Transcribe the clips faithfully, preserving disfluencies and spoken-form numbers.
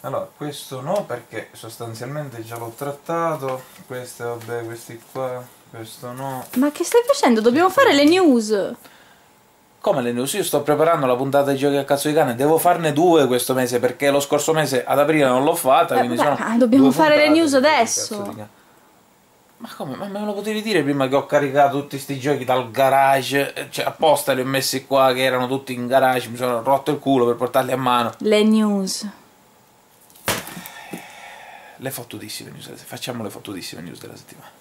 Allora, questo no, perché sostanzialmente già l'ho trattato. Queste, vabbè, questi qua, questo no. Ma che stai facendo? Dobbiamo fare le news. Come le news? Io sto preparando la puntata di Giochi a cazzo di cane, devo farne due questo mese, perché lo scorso mese ad aprile non l'ho fatta, eh, quindi beh, sono dobbiamo due fare le puntate news di adesso. Ma come? Ma me lo potevi dire prima che ho caricato tutti sti giochi dal garage? Cioè, apposta li ho messi qua, che erano tutti in garage, mi sono rotto il culo per portarli a mano. Le news. Le fottutissime news, facciamo le fottutissime news della settimana.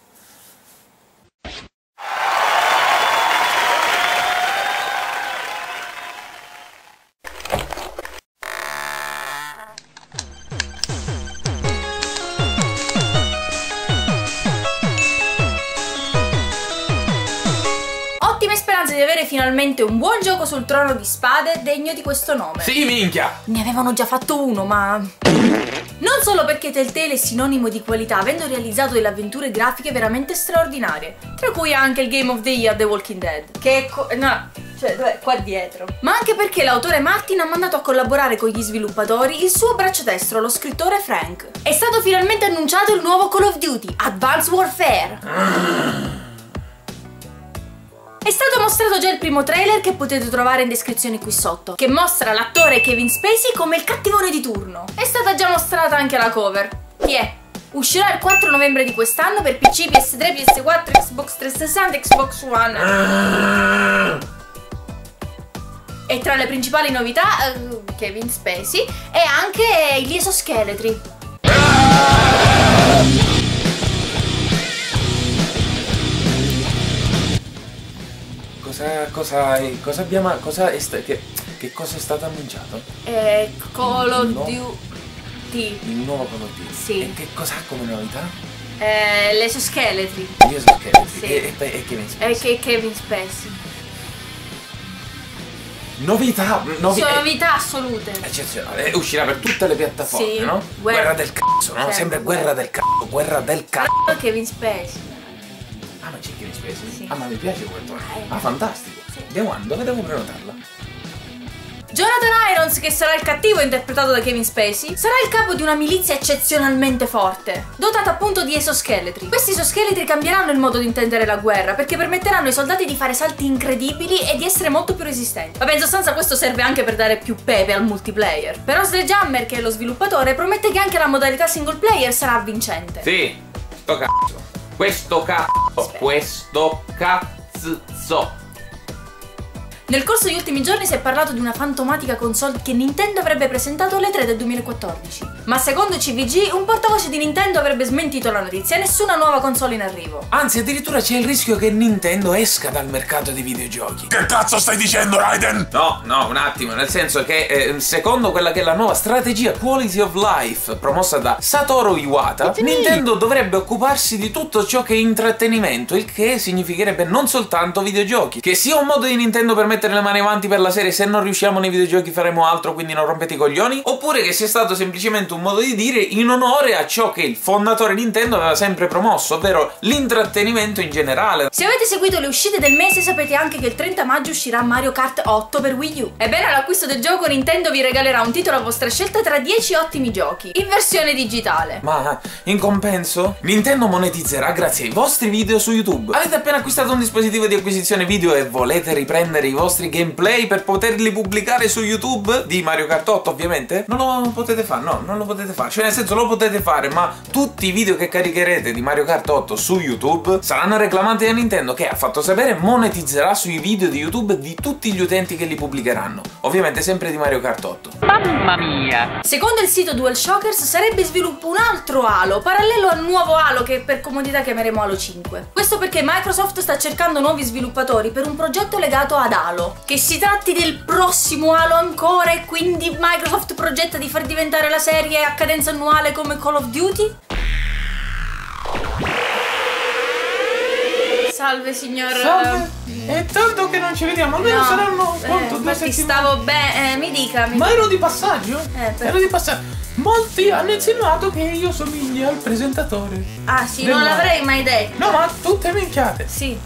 Ottime speranze di avere finalmente un buon gioco sul trono di spade degno di questo nome. Sì, minchia! Ne avevano già fatto uno, ma... Non solo perché Telltale è sinonimo di qualità, avendo realizzato delle avventure grafiche veramente straordinarie, tra cui anche il Game of the Year The Walking Dead, che è... no, cioè, dov'è? Qua dietro. Ma anche perché l'autore Martin ha mandato a collaborare con gli sviluppatori il suo braccio destro, lo scrittore Frank. È stato finalmente annunciato il nuovo Call of Duty, Advanced Warfare. È stato mostrato già il primo trailer che potete trovare in descrizione qui sotto, che mostra l'attore Kevin Spacey come il cattivone di turno. È stata già mostrata anche la cover. Chi è? Uscirà il quattro novembre di quest'anno per P C, P S tre, P S quattro, Xbox trecentosessanta, Xbox One. E tra le principali novità, uh, Kevin Spacey e anche gli esoscheletri. Cosa, cosa, cosa abbiamo, cosa è sta, che, che cosa è stato annunciato? Eh, Call of No. Duty. Il nuovo Call of Duty. Sì. E che cos'ha come novità? Eh, gli esoscheletri. Gli esoscheletri. Sì. E, e, e Kevin E Spacey. che Kevin Spacey. Novità, novi Sono eh, novità assolute. eccezionale. E uscirà per tutte le piattaforme, Sì. no? Guerra. Guerra del cazzo, no? Certo. Sempre guerra del cazzo, guerra del cazzo. Kevin Spacey. Ah, ma c'è Kevin Spacey? Sì. Ah, ma mi piace quel tono. Eh. Ah, fantastico. Sì. Da quando? Dove devo prenotarla? Jonathan Irons, che sarà il cattivo interpretato da Kevin Spacey, sarà il capo di una milizia eccezionalmente forte, dotata appunto di esoscheletri. Questi esoscheletri cambieranno il modo di intendere la guerra, perché permetteranno ai soldati di fare salti incredibili e di essere molto più resistenti. Vabbè, in sostanza questo serve anche per dare più pepe al multiplayer. Però Sledgehammer, che è lo sviluppatore, promette che anche la modalità single player sarà vincente. Sì, sto cazzo. Questo cazzo. Aspetta. Questo cazzo. Nel corso degli ultimi giorni si è parlato di una fantomatica console che Nintendo avrebbe presentato alle tre del duemilaquattordici. Ma secondo C V G, un portavoce di Nintendo avrebbe smentito la notizia e nessuna nuova console in arrivo. Anzi, addirittura c'è il rischio che Nintendo esca dal mercato dei videogiochi. Che cazzo stai dicendo, Raiden? No, no, un attimo, nel senso che eh, secondo quella che è la nuova strategia Quality of Life promossa da Satoru Iwata, Nintendo dovrebbe occuparsi di tutto ciò che è intrattenimento, il che significherebbe non soltanto videogiochi, che sia un modo di Nintendo per mettere le mani avanti per la serie: se non riusciamo nei videogiochi faremo altro, quindi non rompete i coglioni, oppure che sia stato semplicemente un modo di dire in onore a ciò che il fondatore Nintendo aveva sempre promosso, ovvero l'intrattenimento in generale. Se avete seguito le uscite del mese sapete anche che il trenta maggio uscirà Mario Kart otto per Wii U. Ebbene, all'acquisto del gioco Nintendo vi regalerà un titolo a vostra scelta tra dieci ottimi giochi, in versione digitale. Ma in compenso Nintendo monetizzerà grazie ai vostri video su YouTube. Avete appena acquistato un dispositivo di acquisizione video e volete riprendere i vostri gameplay per poterli pubblicare su YouTube di Mario Kart otto, ovviamente? Non lo potete fare, no, non lo potete fare. Cioè, nel senso, lo potete fare, ma tutti i video che caricherete di Mario Kart otto su YouTube saranno reclamati da Nintendo, che ha fatto sapere monetizzerà sui video di YouTube di tutti gli utenti che li pubblicheranno. Ovviamente sempre di Mario Kart otto. Mamma mia! Secondo il sito DualShockers sarebbe in sviluppo un altro Halo, parallelo al nuovo Halo che per comodità chiameremo Halo cinque. Questo perché Microsoft sta cercando nuovi sviluppatori per un progetto legato ad Halo. Che si tratti del prossimo Halo ancora e quindi Microsoft progetta di far diventare la serie a cadenza annuale come Call of Duty? Salve signor... Salve. È tanto che non ci vediamo, almeno No, saranno eh, quanto, due infatti settimane. stavo bene, eh, mi dica, mi Ma ero di passaggio? Eh, per- Ero di passaggio. Molti hanno insinuato che io somigli al presentatore. Ah sì, Del non male. l'avrei mai detto. No, ma tutte minchiate. Sì.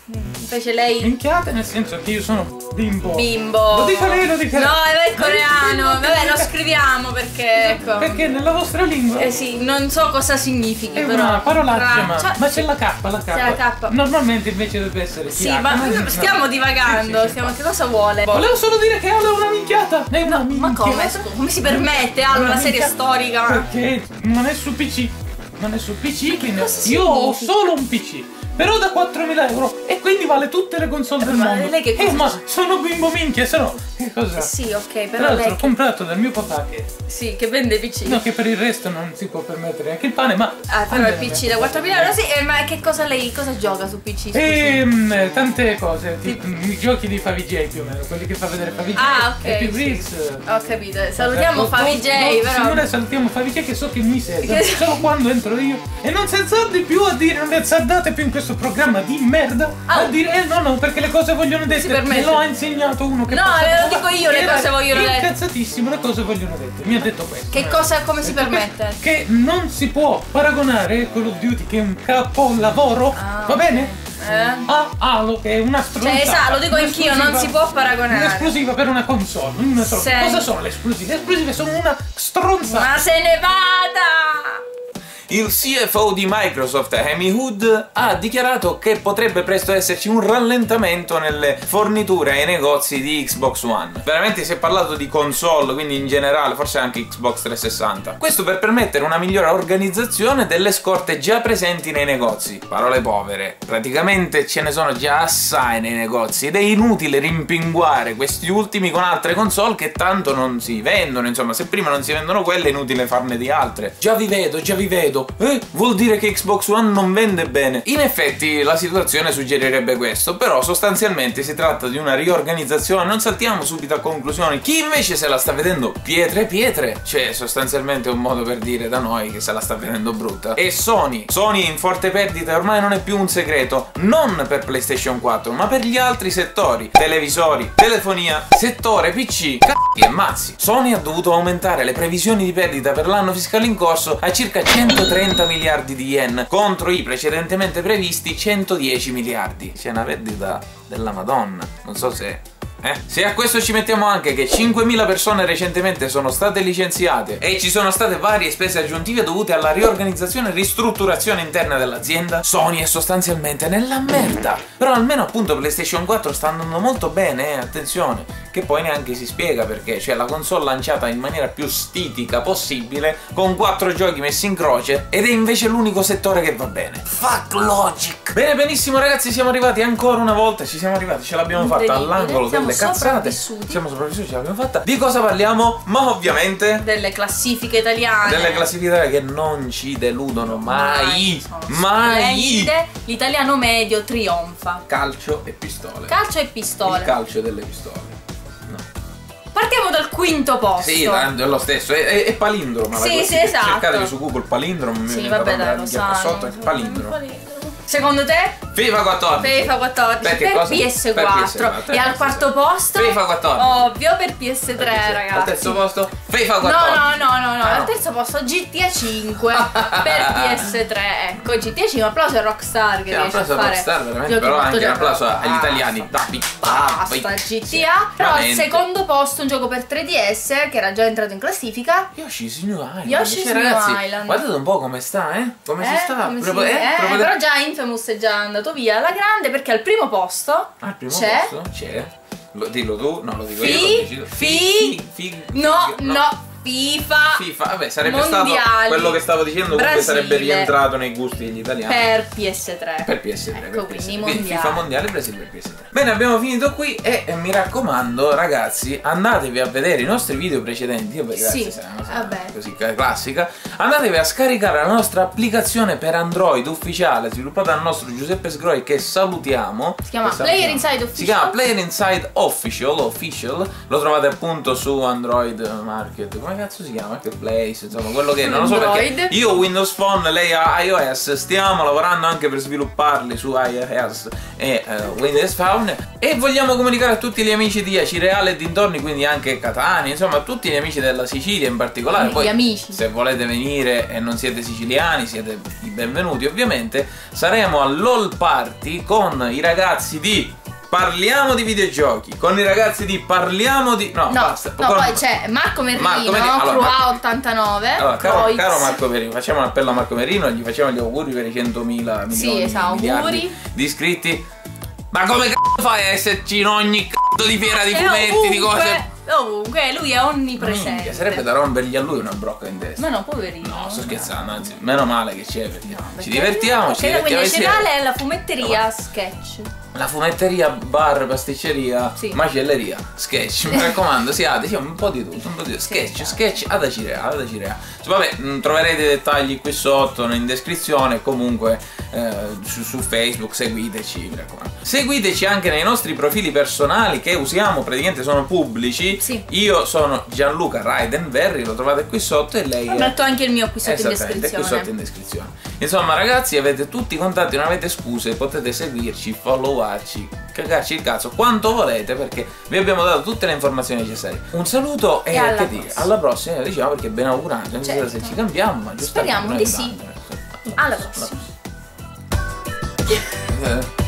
Invece lei... Minchiate nel senso che io sono bimbo. Bimbo. Lo dica lei, lo dica lei. No, è il coreano. Vabbè, lo scriviamo perché, ecco. Perché nella vostra lingua? Eh sì, non so cosa significhi, È però. una parolaccia, ma, Cioè, ma c'è la K, la K. C'è la K. Normalmente invece dovrebbe essere Sì, H, ma no? stiamo No. divagando. Sì, sì, stiamo... sì. Che cosa vuole? Volevo solo dire che Ale è una minchiata. È una No, ma minchiata. come? Scusa, come si permette? Allora, una serie minchiata. storica. Perché non è su P C. Non è su P C, quindi cosa io ho significa? solo un P C. Però da quattromila euro e quindi vale tutte le console del ma mondo. lei che Eh, cosa- ma sono bimbo minchia, se no che cosa? Sì, ok, Tra però l'altro lei. l'ho comprato dal mio papà che Sì, che vende P C. no, che per il resto non si può permettere anche il pane, ma Ah, però il P C da quattromila euro, sì, eh, ma che cosa lei cosa gioca su P C? scusi? Ehm, tante cose, tipo i giochi di Favij più o meno, quelli che fa vedere Favij. Ah, ok, Happy sì. Bricks. Ho capito, salutiamo Favij, però. Signore, salutiamo Favij che so che mi segue Che- solo quando entro io. E non si azzardi più a dire, non le azzardate più in questo programma di merda. Ah. A dire, eh no, no, perché le cose vogliono dette. permette. Me lo ha insegnato uno che No, passa ve lo qua. dico io, le Era cose vogliono dette. Incazzatissimo, le cose vogliono dette. Mi ha detto questo. Che eh. cosa, come si Perché- permette? Che non si può paragonare Call of Duty, che è un capolavoro, Ah, va ok. bene? Eh? A Halo, che è una stronzata. Cioè, esatto, lo dico anch'io, non si può paragonare. Un'esclusiva per una console. Una stro- Sì. Cosa sono le esclusive? Le esclusive sono una stronzata. Ma se ne vada! Il C F O di Microsoft, Amy Hood, ha dichiarato che potrebbe presto esserci un rallentamento nelle forniture ai negozi di Xbox One. Veramente si è parlato di console, quindi in generale, forse anche Xbox trecentosessanta. Questo per permettere una migliore organizzazione delle scorte già presenti nei negozi. Parole povere. Praticamente ce ne sono già assai nei negozi ed è inutile rimpinguare questi ultimi con altre console che tanto non si vendono. Insomma, se prima non si vendono quelle è inutile farne di altre. Già vi vedo, già vi vedo. Eh, vuol dire che Xbox One non vende bene. In effetti la situazione suggerirebbe questo, però sostanzialmente si tratta di una riorganizzazione. Non saltiamo subito a conclusioni. Chi invece se la sta vedendo pietre pietre, cioè sostanzialmente un modo per dire da noi che se la sta vedendo brutta, è Sony. Sony è in forte perdita e ormai non è più un segreto, non per PlayStation quattro ma per gli altri settori: televisori, telefonia, settore P C, c***i e mazzi. Sony ha dovuto aumentare le previsioni di perdita per l'anno fiscale in corso a circa centotrenta miliardi di yen contro i precedentemente previsti centodieci miliardi. C'è una perdita della Madonna. Non so se... Eh? Se a questo ci mettiamo anche che cinquemila persone recentemente sono state licenziate e ci sono state varie spese aggiuntive dovute alla riorganizzazione e ristrutturazione interna dell'azienda, Sony è sostanzialmente nella merda. Però almeno appunto PlayStation quattro sta andando molto bene, eh, attenzione, che poi neanche si spiega perché, cioè la console lanciata in maniera più stitica possibile, con quattro giochi messi in croce, ed è invece l'unico settore che va bene. Fuck logic! Bene, benissimo ragazzi, siamo arrivati ancora una volta, ci siamo arrivati, ce l'abbiamo fatta Incredibile, all'angolo siamo delle cazzate. sopravvissuti. Siamo sopravvissuti, ce l'abbiamo fatta. Di cosa parliamo? Ma ovviamente Delle classifiche italiane. delle classifiche che non ci deludono mai. sono Mai. splendide. L'italiano medio trionfa. Calcio e pistole. Calcio e Il pistole. calcio delle pistole. No. Partiamo dal quinto posto. Sì, tanto è lo stesso, è, è, è palindroma. la Sì, classifica. sì, esatto. Cercatevi su Google palindromo. mi Sì, viene vabbè, da dai, lo minchia qua sanno. sotto, è palindromo. Secondo te? FIFA quattordici. FIFA quattordici Perché per cosa? P S quattro. Per P S quattro, E al eh, quarto sì, sì. posto? FIFA quattordici. Ovvio per P S tre, Per P S. ragazzi. Al terzo posto FIFA No, quattordici. no, no, no, no. Ah, Al terzo posto G T A cinque per P S tre. Ecco, G T A cinque, applauso a Rockstar che Sì, riesce a applauso a fare Rockstar, veramente, giochi però molto anche un già- applauso agli Basta. italiani. Dai, Basta dai. G T A. Sì, Però al veramente. secondo posto un gioco per tre D S che era già entrato in classifica. Yoshi's New Island. Yoshi's Cioè, New ragazzi, Island. guardate un po' come sta, eh? Come si Eh, sta? come si- Proprio- eh, proprio- però già Infamous è già andato via alla grande perché al primo posto Ah, al primo c'è posto c'è. Lo, dillo tu, no, lo dico Fi- io. Lo decido. Fi- fi- No, no, FIFA FIFA, vabbè, sarebbe Mondiali, stato quello che stavo dicendo, comunque Brasile, sarebbe rientrato nei gusti degli italiani. per P S tre. Per P S tre, Ecco, per P S tre. quindi Quindi mondiali. FIFA mondiale Brasile per P S tre. Bene, abbiamo finito qui e eh, mi raccomando ragazzi, andatevi a vedere i nostri video precedenti. Vabbè, grazie, Sì, se è una cosa vabbè. così classica. Andatevi a scaricare la nostra applicazione per Android ufficiale sviluppata dal nostro Giuseppe Sgroi, che salutiamo. Si chiama Che salutiamo. Player Inside Official. Si chiama Player Inside Official, Official. Lo trovate appunto su Android Market. Come come cazzo si chiama? Marketplace, insomma, quello che non lo so Android. perché io Windows Phone, lei ha iOS, stiamo lavorando anche per svilupparli su iOS e uh, Windows Phone e vogliamo comunicare a tutti gli amici di Acireale e dintorni, quindi anche Catania, insomma, tutti gli amici della Sicilia in particolare. Poi, gli amici. se volete venire e non siete siciliani, siete i benvenuti ovviamente. Saremo all'All Party con i ragazzi di Parliamo di videogiochi, con i ragazzi di Parliamo di... No, No, basta. no con... poi c'è Marco Merino, Marco Merino, allora, Crua Marco- ottantanove, Allora, caro, Croix. caro Marco Merino, facciamo un appello a Marco Merino e gli facciamo gli auguri per i centomila Sì, milioni esatto, miliardi auguri. di iscritti. Ma come c***o fai a esserci in ogni c***o di fiera di È fumetti, di cose? ovunque, ovunque, lui è onnipresente. Minchia, sarebbe da rompergli a lui una brocca in testa. Ma no, poverino. No, sto scherzando, anzi, meno male che c'è perché No, ci perché- divertiamo, ci perché quindi divertiamo il insieme. cereale è la fumetteria sketch. La fumetteria, bar, pasticceria, Sì. macelleria, sketch, mi raccomando, siate, diciamo un po' di tutto, un po' di tutto. Sketch, Sì, sketch ad Acirea, ad Acirea. Vabbè, mh, troverete i dettagli qui sotto in descrizione, comunque eh, su, su Facebook, seguiteci, mi raccomando. Seguiteci anche nei nostri profili personali che usiamo, praticamente sono pubblici. Sì. Io sono Gianluca Raidenberry, lo trovate qui sotto e lei è... Metto anche il mio qui sotto in Esattamente, qui descrizione. sotto in descrizione. Insomma ragazzi, avete tutti i contatti, non avete scuse, potete seguirci, followarci, cagarci il cazzo quanto volete perché vi abbiamo dato tutte le informazioni necessarie. Un saluto e, E alla che dire, prossima. alla prossima, diciamo perché è ben augurante, non so Certo. se ci cambiamo, ma giustamente Speriamo noi di sì. andando. Alla prossima. Eh,